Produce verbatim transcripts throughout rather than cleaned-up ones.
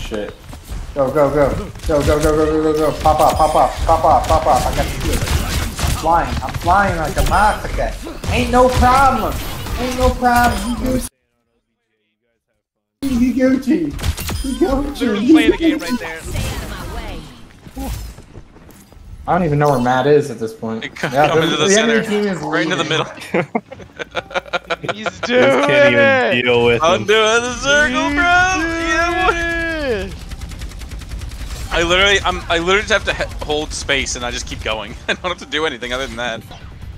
shit. Go, go, go. Go, go, go, go, go, go, go. Pop up, pop up, pop up, pop up. I got the kill. I'm flying. I'm flying like a massacre. Ain't no problem. Ain't no problem. You Gucci. You Gucci. Literally playing the game right there. I don't even know where Matt is at this point. Come Yeah, the, into the, the center. Team is right into the middle. He's doing Just can't it! even deal with I'm him. doing the circle, bro! Yeah, boy! I literally, I'm, I literally just have to he hold space and I just keep going. I don't have to do anything other than that.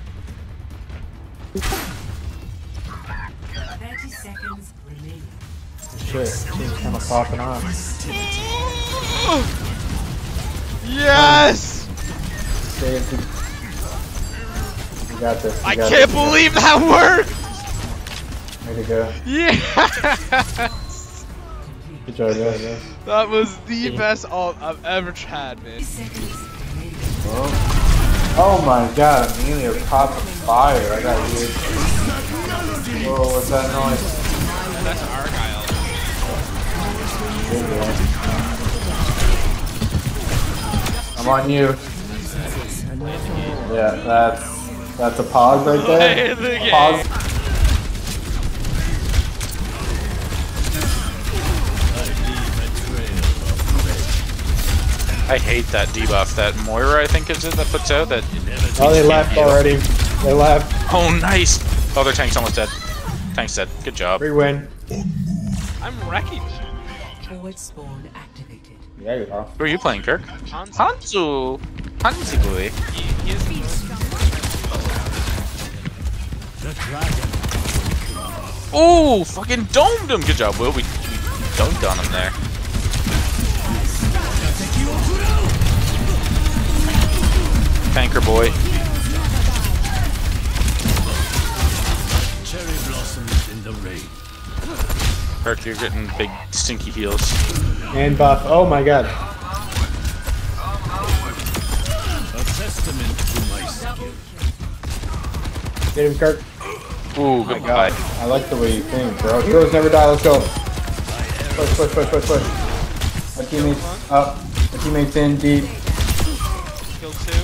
thirty seconds remaining. Shit, team's kind of popping off. Yes! You got this. You I got can't this. believe that worked! Way to go. Yes! Good job, guys. That was the best ult I've ever had, man. Oh. Oh my god, Amelia caught the fire. I got you. Whoa, what's that noise? That's Argyle. I'm on you. Yeah, that's that's a pog right there. Play the game. Pog. I hate that debuff that Moira, I think is it, that puts out that... Oh, they left already. They left. Oh, nice! Oh, their tank's almost dead. Tank's dead. Good job. Free win. I'm wrecking shit. Forward spawn activated. Yeah, you are. Who are you playing, Kirk? Hanzo. Hanzo! Hanzi boy. He, he is Oh, fucking domed him! Good job, Will. We, we dunked on him there. Tanker boy. Cherry blossoms in the rain. Kirk, you're getting big stinky heels. And buff. Oh my god. A testament to my skill. Get him, Kirk. Ooh, Oh my goodbye. god. I like the way you think, bro. Heroes never die. Let's go. Push, push, push, push, push. My teammates up. My teammates in deep. Kill two.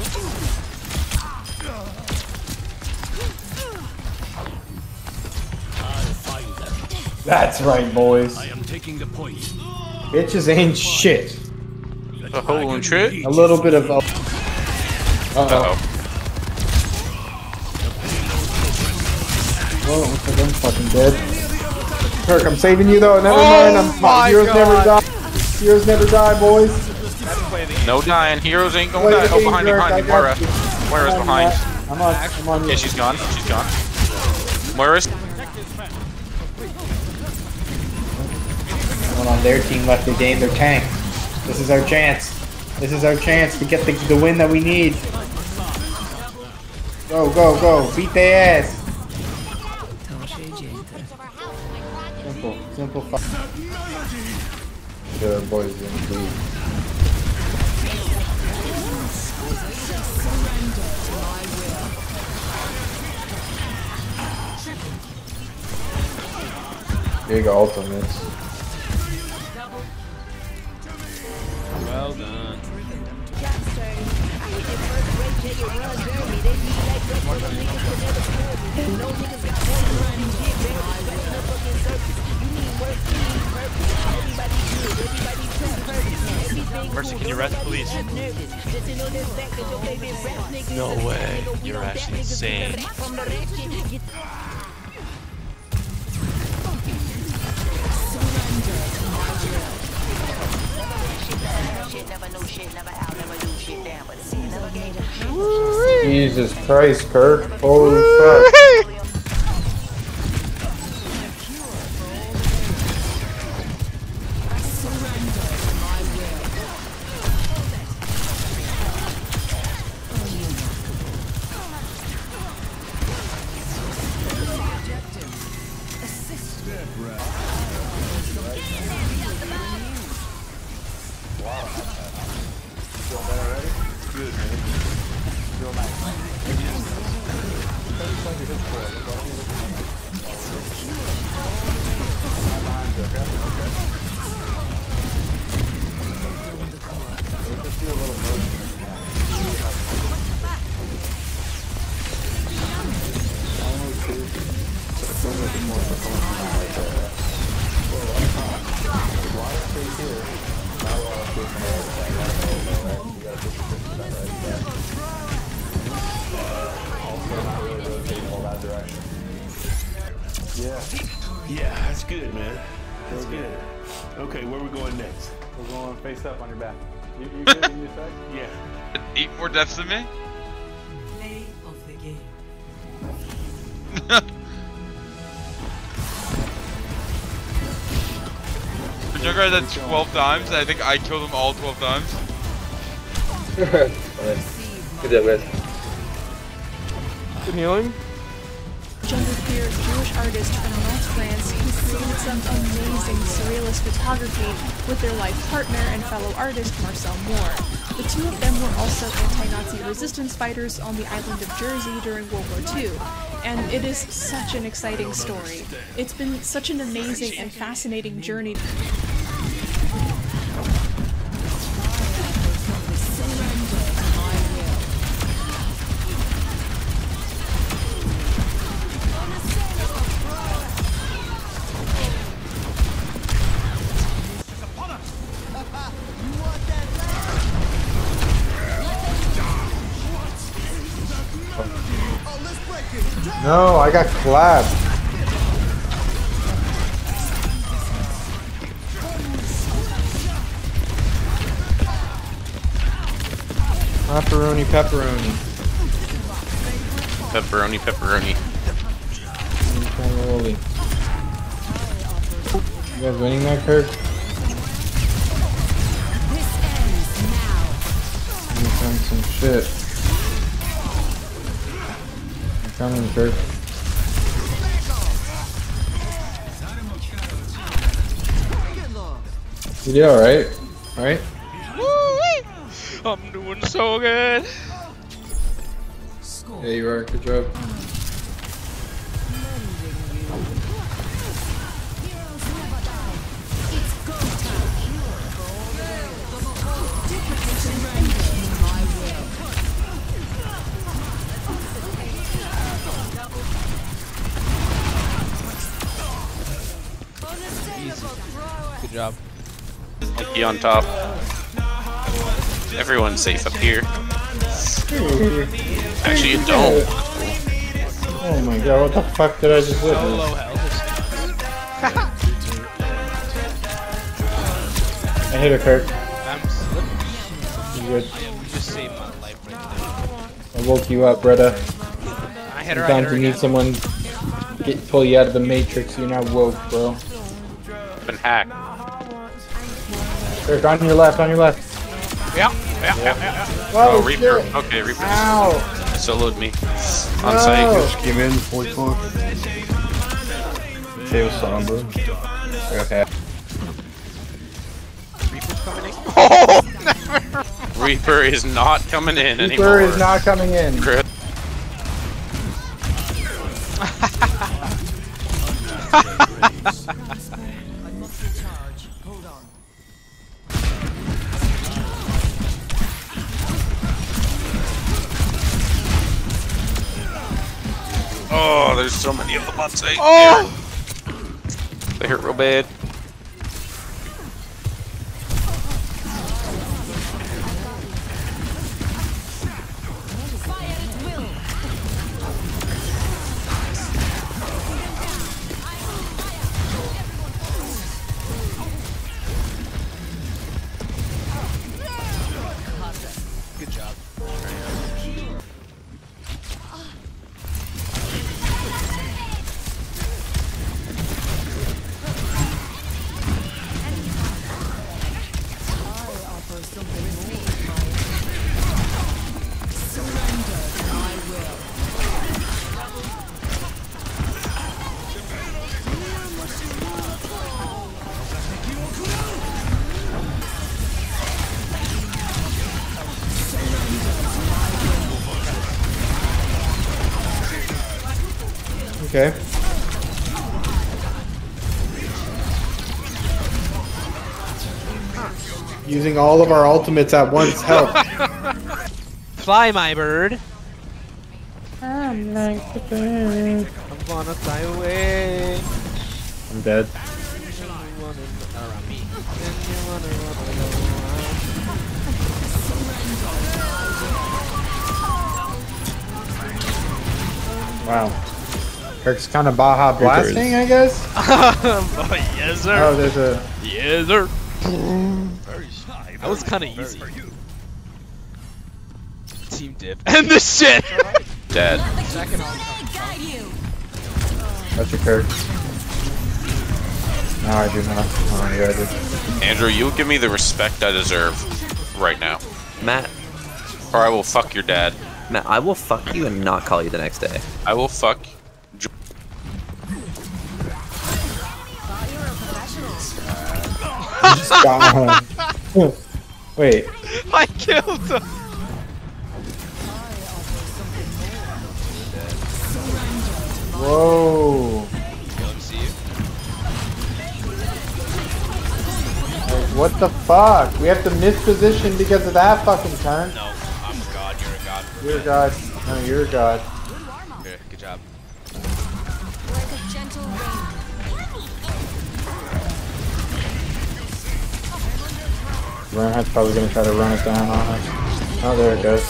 I'll find them. That's right, boys. I am taking the point. Bitches ain't shit. The whole shit? A little bit of. Uh oh. Uh-oh. Oh, looks like I'm fucking dead. Kirk, I'm saving you though. Never Oh mind. I'm my heroes God. never die. Heroes never die, boys. Play the game. No dying. Heroes ain't gonna Play die. the Oh, game, behind you, Kirk. behind I you. got Moira. you. Moira's I'm on, behind. Matt. I'm on. I'm on you. Yeah, she's gone. She's gone. Moira's. Someone on their team left to gain their tank. This is our chance. This is our chance to get the, the win that we need. Go, go, go. Beat their ass. Simple, simple. Good boys indeed. Big ultimates. Well done. Mercy, can you rest, please? No way. You're actually insane. Jesus Christ, Kurt. Holy fuck. here. Not a lot of space on the right side. A lot of low, low, right? You gotta push your fifty percent right side. Also not really rotating all that direction. Yeah. Yeah, that's good, man. That's good. Okay, where we going next? We're going face up on your back. You, you good in your side? Yeah. Eight more deaths than me? Play of the game. The Junker had that twelve times, and I think I killed him all twelve times. Good job, guys. Good healing. Genderqueer Jewish artist from North France who created some amazing surrealist photography with their life partner and fellow artist Marcel Moore. The two of them were also anti-Nazi resistance fighters on the island of Jersey during World War Two, and it is such an exciting story. It's been such an amazing and fascinating journey. No, I got clapped. Pepperoni, pepperoni. Pepperoni, pepperoni. Holy. You guys winning that, Kirk? You found some shit. I'm coming, Kirk. You did alright? Alright? Woo-wee! I'm doing so good. Yeah, you are. Good job. Good job. Monkey on top. Everyone's safe up here. Actually, you don't. Oh my god, what the fuck did I just So witness? low health. I hit her, Kirk. I'm slipping. You good? You just saved my life right I woke you up, brother. there. I hit her. I hit Sometimes her you need again. someone get pull you out of the matrix. You're not woke, bro. Been hacked. Kirk, on your left, on your left. Yeah, yeah, yeah, yeah. yeah. Whoa, Oh, Reaper. shit. Okay, Reaper. Ow! Soloed me. On No. site. Just came in, forty-four. Okay, what's up, bro? Okay. Reaper's coming in. Oh! Reaper is not coming in anymore. Reaper is not coming in. Chris. Oh, there's so many of them on site. Oh! They hurt real bad. Good job. Okay. Using all of our ultimates at once help. Fly, my bird. I'm like the bird. I'm gonna fly away. I'm dead. Then you wanna around me. Then you wanna Wow. Kirk's kind of Baja blasting, I guess? Oh, yes, sir. Oh, there's a... Yes, sir. That was kind of easy. Team dip. And the shit! Dead. That's your Kirk. No, I do not. Oh, yeah, I do. Andrew, you give me the respect I deserve right now. Matt, Or I will fuck your dad. Matt, I will fuck you and not call you the next day. I will fuck... Wait. I killed him! Whoa. Like, what the fuck? We have to miss position because of that fucking turn. No, I'm a god, you're a god. You're a god. No, you're a god. Okay, good job. Reinhardt's probably gonna try to run it down on us. Oh, there it goes.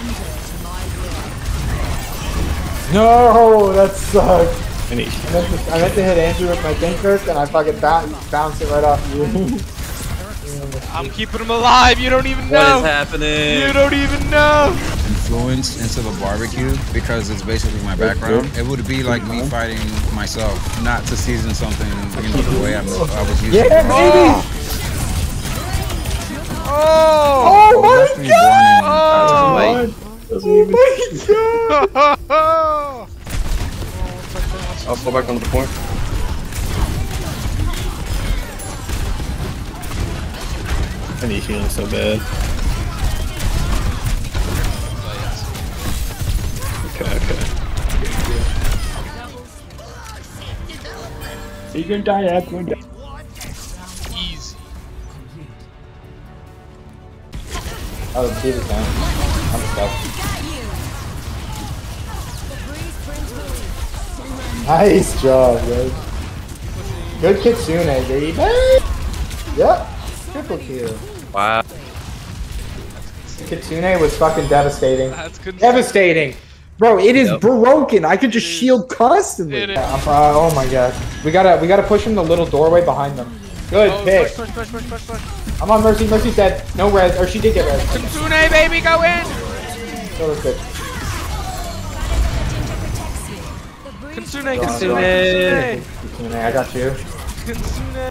No, that sucked. I meant, to, I meant to hit Andrew with my thing first, and I fucking bounce, bounce it right off you. I'm keeping him alive, you don't even know! What is happening? You don't even know! Influenced instead of barbecue because it's basically my background. It would be like me fighting myself, not to season something, you know, the way I'm, I was used yeah, to. baby! Oh! Oh, I was actually born in, Oh! Oh my god! I'll fall back onto the point. I need healing so bad. Okay, okay. You can die after one. Easy. Oh, the beat is down. I'm stuck. Nice job, guys. Good Kitsune, baby. Yep. Triple kill. Wow. Kitsune was fucking devastating. That's good. Devastating. Bro, it is Yep. broken. I could just shield constantly. It is. Yeah, I'm, uh, oh my god. We gotta we gotta push him the little doorway behind them. Good Oh, pick. push, push, push, push, push, push. I'm on Mercy. Mercy's dead. No res. Or she did get res. Okay. Kitsune, baby, go in! So that's good. Kitsune, Go on, Kitsune, go on. Kitsune, Kitsune, I got you. Kitsune.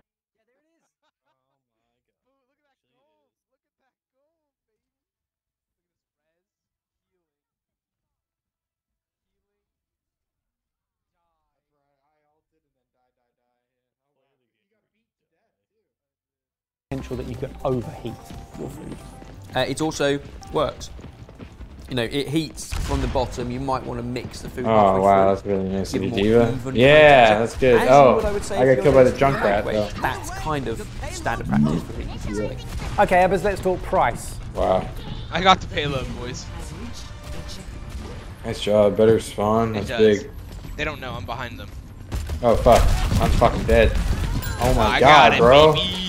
Potential that you can overheat your food. Uh, it also works. You know, it heats from the bottom. You might want to mix the food. Oh wow, that's really nice of Give you, it more Diva. even Yeah, contact. that's good. As Oh, what I would say I if got you're killed by the in junk a rat way, though. That's kind of standard practice for heating. Okay, Ebbers, let's talk price. Wow. I got the payload, boys. Nice job. Better spawn. It That's does. big. They don't know I'm behind them. Oh fuck. I'm fucking dead. Oh my I god, got it, bro. baby.